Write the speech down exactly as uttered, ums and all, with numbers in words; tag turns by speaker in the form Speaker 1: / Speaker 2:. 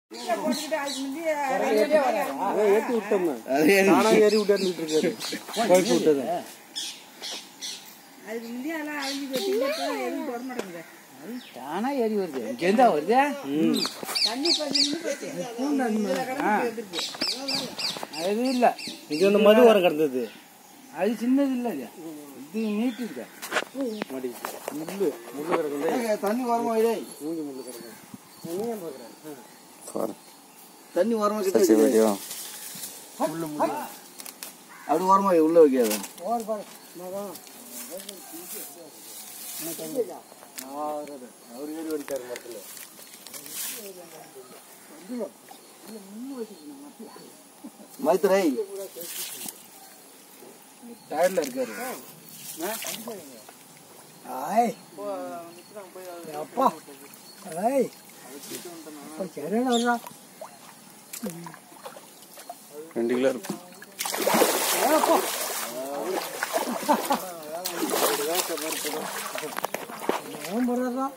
Speaker 1: ஏற்றி விட்டோம்னா தானா ஏறி விட்டு இருக்காரு போயிட்டு விட்டது
Speaker 2: தானா ஏறி வருது இங்கேருந்தா வருது அது இல்லை
Speaker 1: இது வந்து மது வரம் கிடந்தது
Speaker 2: அது சின்னது இல்லை இது நீட்டு இருக்க
Speaker 1: மடி முள்ளு முள்ளு கிடக்குது
Speaker 3: தண்ணி வரமா இதே
Speaker 1: மூஞ்சி முள்ளு கிடக்கு
Speaker 3: தண்ணி வரமா கிட்ட அப்படி வரமா உள்ள வைக்காத
Speaker 1: அவர் ஏறி வந்துட்டாரு மரத்துல
Speaker 3: மைத்ரை
Speaker 1: டயர்ல இருக்காரு
Speaker 2: ஆய் அப்பா ஆய் சரியான வர்றா
Speaker 4: ரெண்டு கிலோ இருக்கும்
Speaker 2: ஏன் போடுறதா